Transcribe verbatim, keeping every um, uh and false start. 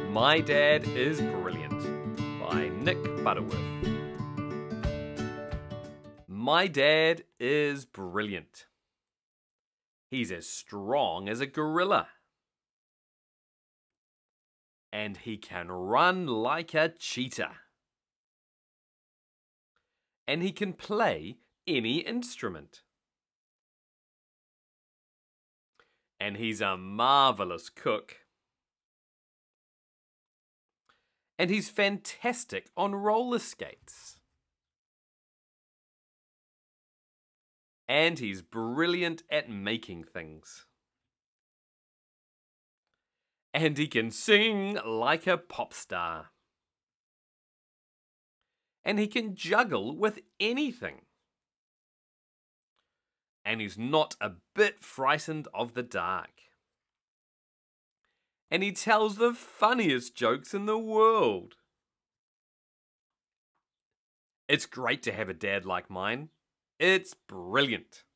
My Dad is Brilliant by Nick Butterworth. My dad is brilliant. He's as strong as a gorilla. And he can run like a cheetah. And he can play any instrument. And he's a marvelous cook. And he's fantastic on roller skates. And he's brilliant at making things. And he can sing like a pop star. And he can juggle with anything. And he's not a bit frightened of the dark. And he tells the funniest jokes in the world. It's great to have a dad like mine. It's brilliant.